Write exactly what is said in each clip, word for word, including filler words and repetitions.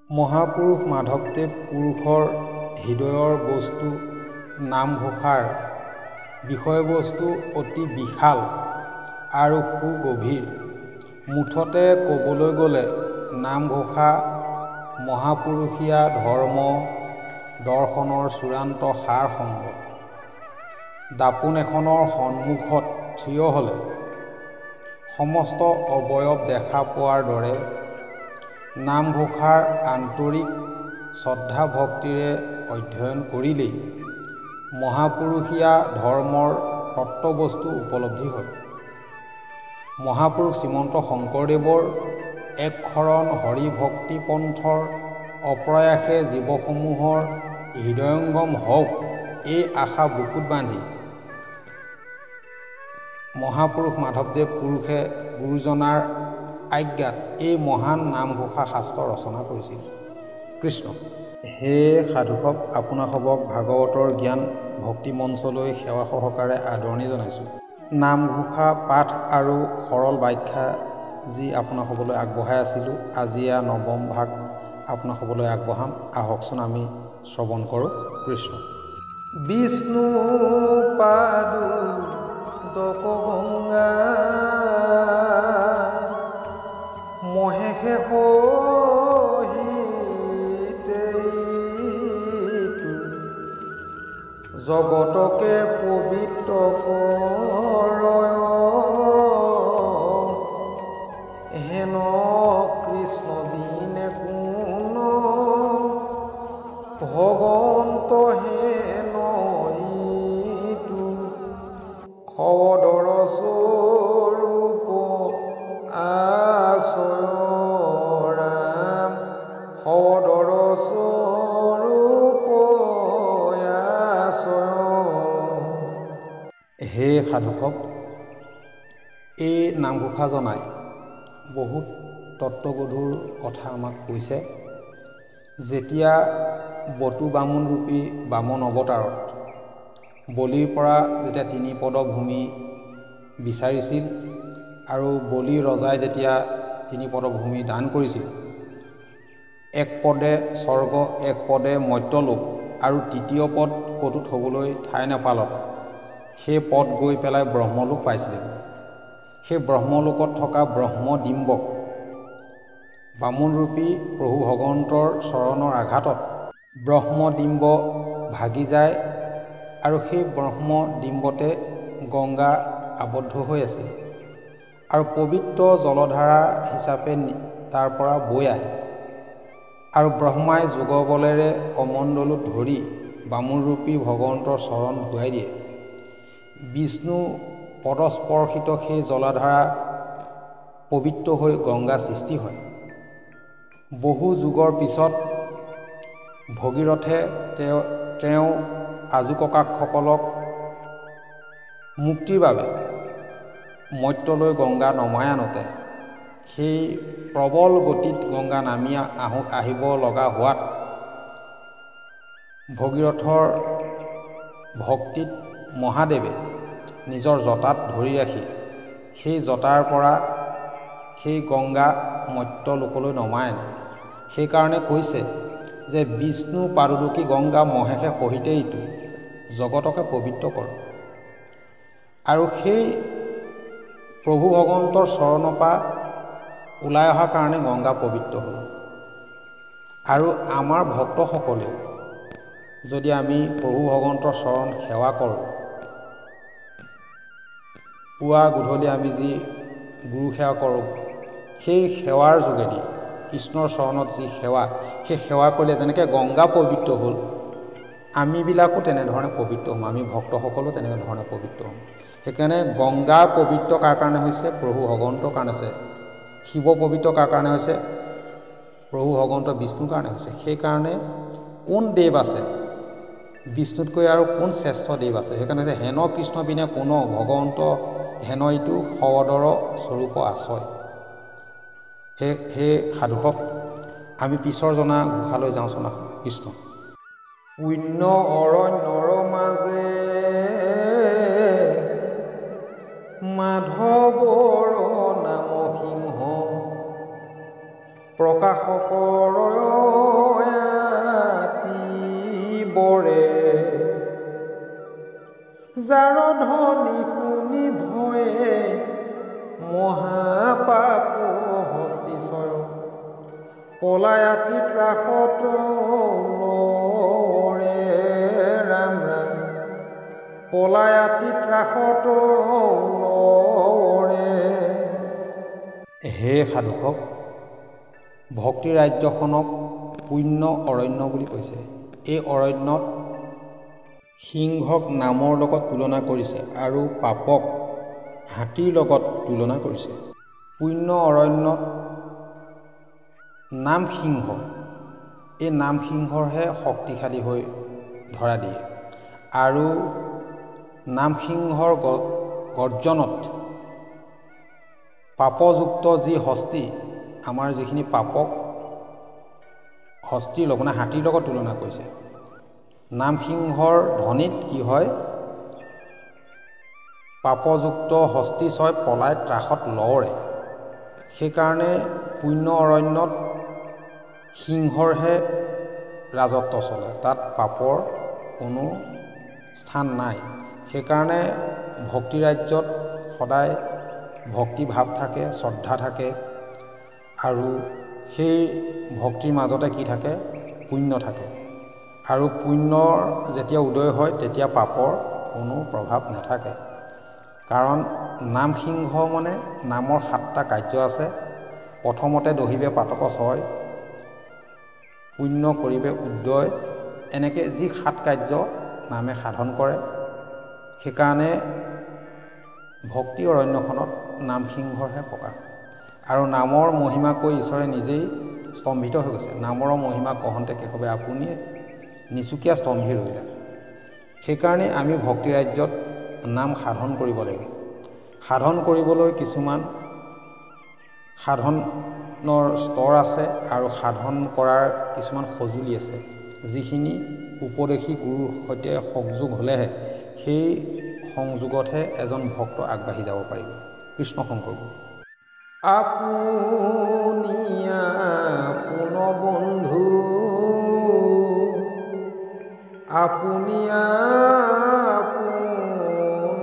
মহাপুৰুষ মাধৱদেৱ পুৰুষৰ হৃদয়ৰ বস্তু নামঘোষাৰ বিষয়বস্তু অতি বিশাল আৰু সুগভীৰ। মুঠতে ক'বলৈ গ'লে নামঘোষা মহাপুৰুষীয়া ধৰ্ম দৰ্শনৰ চূড়ান্ত সাৰসংগ। দাপোন এখনৰ সন্মুখত থিয় হ'লে সমস্ত অৱয়ব দেখা পোৱাৰ দৰে নামঘোষাৰ আন্তৰিক শ্ৰদ্ধা ভক্তিৰে অধ্যয়ন কৰিলেই মহাপুৰুষীয়া ধৰ্মৰ তত্ত্ববস্তু উপলব্ধি হয়। মহাপুৰুষ শ্ৰীমন্ত শংকৰদেৱৰ একশৰণ হৰিভক্তি পন্থৰ অপ্ৰয়াসে জীৱসমূহৰ হৃদয়ংগম হওক এই আশা বুকুত বান্ধি মহাপুৰুষ মাধৱদেৱ পুৰুষে গুৰুজনাৰ আজ্ঞাত এই মহান নামঘোষা শাস্ত্ৰ ৰচনা কৰিছিল। কৃষ্ণ। হে সাধুসক আপোনাসৱক ভাগৱতৰ জ্ঞান ভক্তি মঞ্চলৈ সেৱা সহকাৰে আদৰণি জনাইছোঁ। নামঘোষা পাঠ আৰু সৰল ব্যাখ্যা যি আপোনাসৱলৈ আগবঢ়াই আছিলোঁ, আজি এয়া নৱম ভাগ আপোনাসৱলৈ আগবঢ়াম। আহকচোন আমি শ্ৰৱণ কৰোঁ। কৃষ্ণ। বিষ্ণু পাদু দক গংগা মহেশে সহিতেইতু জগতকে পবিত্ৰ কৰয় হেন কৃষ্ণ বিনে কোন ভগৱন্ত হেন ইতু খদৰ স্বৰূপ আশ্ৰয় ৰাম খদৰ স্বৰূপ আশ্ৰয়। হে সাধুসক, এই নামঘোষা জনাই বহুত তত্ত্বগধুৰ কথা আমাক কৈছে। যেতিয়া বটু বামুণ ৰূপী বামন অৱতাৰত বলিৰ পৰা যেতিয়া তিনি পদ ভূমি বিচাৰিছিল আৰু বলিৰ ৰজাই যেতিয়া তিনি পদ ভূমি দান কৰিছিল, এক পদে স্বৰ্গ এক পদে মৰ্ত্যলোক আৰু তৃতীয় পদ ক'তো থ'বলৈ ঠাই নাপালত সেই পদ গৈ পেলাই ব্ৰহ্মলোক পাইছিলেগৈ। সেই ব্ৰহ্মলোকত থকা ব্ৰহ্মডিম্বক বামুণৰূপী প্ৰভু ভগৱন্তৰ চৰণৰ আঘাতত ব্ৰহ্মডিম্ব ভাগি যায় আৰু সেই ব্ৰহ্মডিম্বতে গংগা আবদ্ধ হৈ আছিল আৰু পবিত্ৰ জলধাৰা হিচাপে তাৰ পৰা বৈ আহে আৰু ব্ৰহ্মাই যোগবলেৰে কমণ্ডলুত ধৰি বামুণৰূপী ভগৱন্তৰ চৰণ ধুৱাই দিয়ে। বিষ্ণু পদস্পৰ্শিত সেই জলধাৰা পবিত্ৰ হৈ গংগা সৃষ্টি হয়। বহু যুগৰ পিছত ভগীৰথে তেওঁ তেওঁ আজুককাকসকলক মুক্তিৰ বাবে মৰ্ত্যলৈ গংগা নমাই আনোতে সেই প্ৰবল গতিত গংগা নামি আহো আহিব লগা হোৱাত ভগীৰথৰ ভক্তিত মহাদেৱে নিজৰ জটাত ধৰি ৰাখি সেই জটাৰ পৰা সেই গংগা মৰ্ত্যলোকলৈ নমাই আনে। সেইকাৰণে কৈছে যে বিষ্ণু পাদুদকী গংগা মহেশে সহিতেইতু জগতকে পবিত্ৰ কৰ। আৰু সেই প্ৰভু ভগৱন্তৰ চৰণৰ পৰা ওলাই অহাৰ কাৰণে গংগা পবিত্ৰ হ'ল। আৰু আমাৰ ভক্তসকলেও যদি আমি প্ৰভু ভগৱন্তৰ চৰণ সেৱা কৰোঁ, পুৱা গধূলি আমি যি গুৰু সেৱা কৰোঁ, সেই সেৱাৰ যোগেদি কৃষ্ণৰ চৰণত যি সেৱা, সেই সেৱা কৰিলে যেনেকৈ গংগা পবিত্ৰ হ'ল, আমিবিলাকো তেনেধৰণে পবিত্ৰ হ'ম, আমি ভক্তসকলো তেনেধৰণে পবিত্ৰ হ'ম। সেইকাৰণে গংগা পবিত্ৰ কাৰ কাৰণে হৈছে? প্ৰভু ভগৱন্তৰ কাৰণে হৈছে। শিৱ পবিত্ৰ কাৰ কাৰণে হৈছে? প্ৰভু ভগৱন্ত বিষ্ণুৰ কাৰণে হৈছে। সেইকাৰণে কোন দেৱ আছে বিষ্ণুতকৈ আৰু কোন শ্ৰেষ্ঠ দেৱ আছে? সেইকাৰণে হৈছে হেন কৃষ্ণ বিনে কোন ভগৱন্ত হেন ইতু সদৰ স্বৰূপ আশ্ৰয়। হে হে সাধুসক, আমি পিছৰ জনা ঘোষালৈ যাওঁচোন আহক। কৃষ্ণ। পুণ্য অৰণ্যৰ মাজে মাধৱৰ নাম সিংহ প্ৰকাশকৰ যাৰ ধ্বনি শুনি ভয়ে মহাপাপ হস্তিচয় পলায়াতি ত্ৰাসত লৰে ৰাম ৰাম পলায়াতি ত্ৰাসত লৰে। হে সাধুকক, ভক্তি ৰাজ্যখনক পুণ্য অৰণ্য বুলি কৈছে। এই অৰণ্যত সিংহক নামৰ লগত তুলনা কৰিছে আৰু পাপক হাতীৰ লগত তুলনা কৰিছে। পুণ্য অৰণ্যত নাম সিংহ, এই নাম সিংহৰহে শক্তিশালী হৈ ধৰা দিয়ে আৰু নাম সিংহৰ গৰ্জনত পাপযুক্ত যি হস্তি, আমাৰ যিখিনি পাপক হস্তিৰ লগত মানে হাতীৰ লগত তুলনা কৰিছে। নাম সিংহৰ ধ্বনিত কি হয়, পাপযুক্ত হস্তি ছয় পলাই ত্ৰাসত লৰে। সেইকাৰণে পুণ্য অৰণ্যত সিংহৰহে ৰাজত্ব চলে, তাত পাপৰ কোনো স্থান নাই। সেইকাৰণে ভক্তি ৰাজ্যত সদায় ভক্তি ভাৱ থাকে, শ্ৰদ্ধা থাকে আৰু সেই ভক্তিৰ মাজতে কি থাকে, পুণ্য থাকে। আৰু পুণ্যৰ যেতিয়া উদয় হয় তেতিয়া পাপৰ কোনো প্ৰভাৱ নাথাকে। কাৰণ নাম সিংহ মানে নামৰ সাতটা কাৰ্য আছে। প্ৰথমতে দহিবে পাতক ছয়, পুণ্য কৰিবে উদয়, এনেকৈ যি সাত কাৰ্য নামে সাধন কৰে। সেইকাৰণে ভক্তি অৰণ্যখনত নাম সিংহৰহে প্ৰকাশ। আৰু নামৰ মহিমা কৈ ঈশ্বৰে নিজেই স্তম্ভিত হৈ গৈছে। নামৰ মহিমা কহন্তে কেশৱে আপুনিয়ে নিচুকীয়া স্তম্ভী ৰহিলা। সেইকাৰণে আমি ভক্তি ৰাজ্যত নাম সাধন কৰিব লাগিব। সাধন কৰিবলৈ কিছুমান সাধনৰ স্তৰ আছে আৰু সাধন কৰাৰ কিছুমান সঁজুলি আছে, যিখিনি উপদেশী গুৰুৰ সৈতে সংযোগ হ'লেহে সেই সংযোগতহে এজন ভক্ত আগবাঢ়ি যাব পাৰিব। কৃষ্ণ শংকৰ গুৰু। আপুনি আপোন বন্ধু, আপুনি আপোন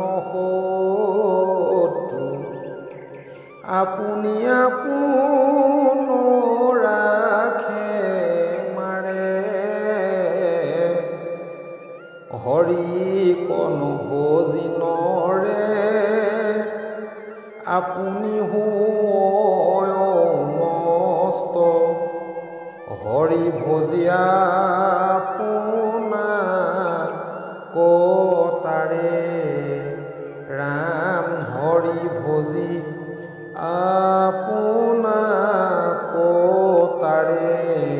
শত্ৰু, আপুনি আপোন ৰাখে মাৰে, হৰি কনো ভজি নৰে, আপুনি হয় নষ্ট, হৰি ভজি আপোনাক কতাৰে, ৰাম হৰি ভজি আপোনাক কতাৰে।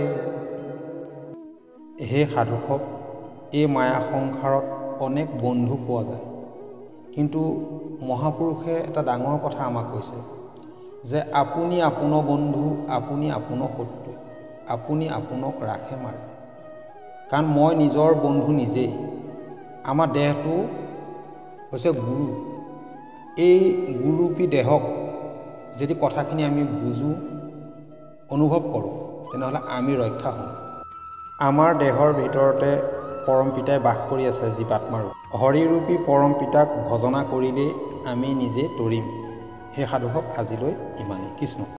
হে সাধুসক, এই মায়া সংসাৰত অনেক বন্ধু পোৱা যায়, কিন্তু মহাপুৰুষে এটা ডাঙৰ কথা আমাক কৈছে যে আপুনি আপোন বন্ধু, আপুনি আপোন শত্ৰু, আপুনি আপোনক ৰাখে মাৰে। কাৰণ মই নিজৰ বন্ধু নিজেই। আমাৰ দেহটো হৈছে গুৰু। এই গুৰুৰূপী দেহক যদি কথাখিনি আমি বুজোঁ, অনুভৱ কৰোঁ, তেনেহ'লে আমি ৰক্ষা হ'ম। আমাৰ দেহৰ ভিতৰতে পৰম পিতাই বাস কৰি আছে জীৱাত্মাৰূপ। হৰিৰূপী পৰম পিতাক ভজনা কৰিলেই আমি নিজে তৰিম। সেই সাধুসক আজিলৈ ইমানেই। কৃষ্ণ।